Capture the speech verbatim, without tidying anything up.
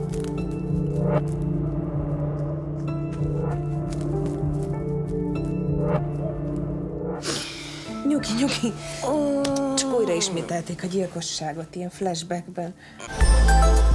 Nyugi, nyugi. Csak újra ismételték a gyilkosságot ilyen flashbackben.